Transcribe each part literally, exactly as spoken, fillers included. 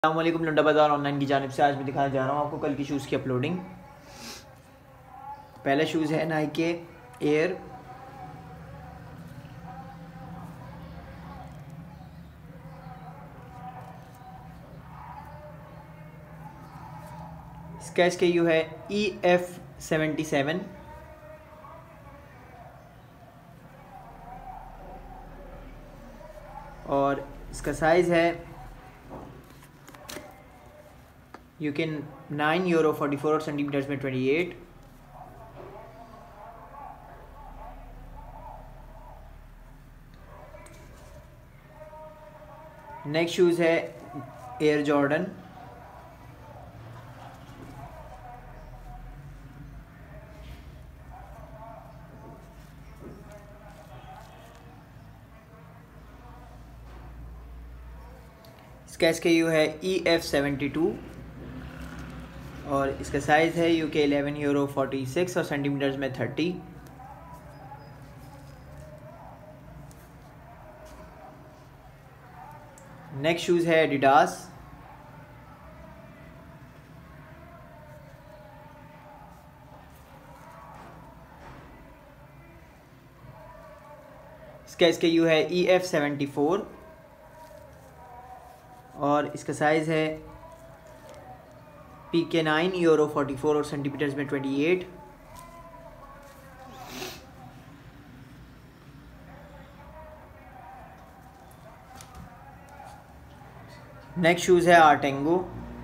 अस्सलामुअलैकुम लंडा बाज़ार ऑनलाइन की जानिब से आज मैं दिखाने जा रहा हूँ आपको कल की शूज़ की अपलोडिंग। पहला शूज़ है नाइकी एयर। इसका एस के यू है ई एफ सेवेंटी सेवन। और इसका साइज़ है U K nine euro forty four centimetres में ट्वेंटी एट। नेक्स्ट शूज़ है एयर जॉर्डन। इसका एस के यू है ई एफ सेवेंटी टू और इसका साइज़ है U K eleven euro forty six और सेंटीमीटर्स में थर्टी। नेक्स्ट शूज़ है एडिडास। इसका एस के यू है ई एफ सेवेंटी फोर और इसका साइज़ है P K nine euro forty four और सेंटीमीटर्स में ट्वेंटी एट। नेक्स्ट शूज़ है आर्टेंगो।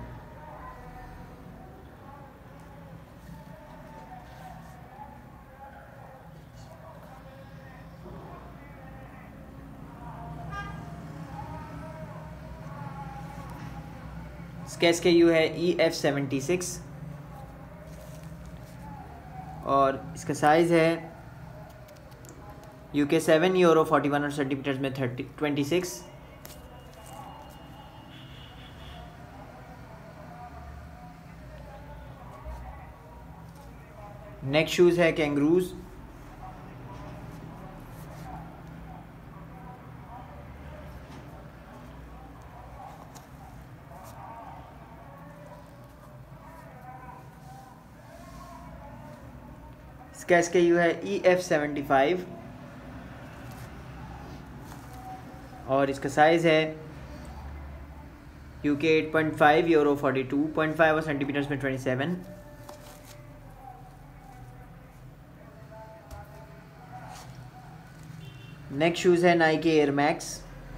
इसका एस के यू है ई एफ सेवेंटी सिक्स और इसका साइज़ है U K seven euro forty one और सेंटीमीटर्स में thirty twenty six. Next shoes है कैंगरूज। इसका एस के यू है ई एफ सेवेंटी फाइव और इसका साइज़ है U K eight point five euro forty two point five और centimetres में ट्वेंटी सेवन। नेक्स्ट शूज़ है नाइकी एयर मैक्स।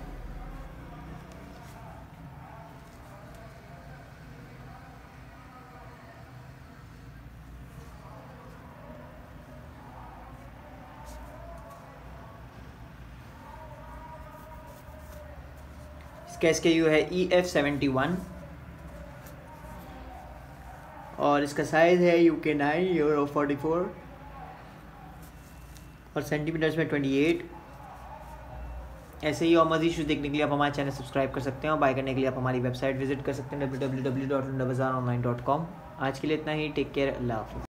इसका एस के यू है ई एफ सेवेंटी वन और इसका साइज़ है U K nine euro forty four और centimetres में ट्वेंटी एट। ऐसे ही और मज़ीद शूज़ देखने के लिए आप हमारे चैनल सब्सक्राइब कर सकते हैं और बाय करने के लिए आप हमारी वेबसाइट विजिट कर सकते हैं W W W dot Landa Bazaar online dot com. आज के लिए इतना ही। Take care. अल्लाह हाफ़िज़।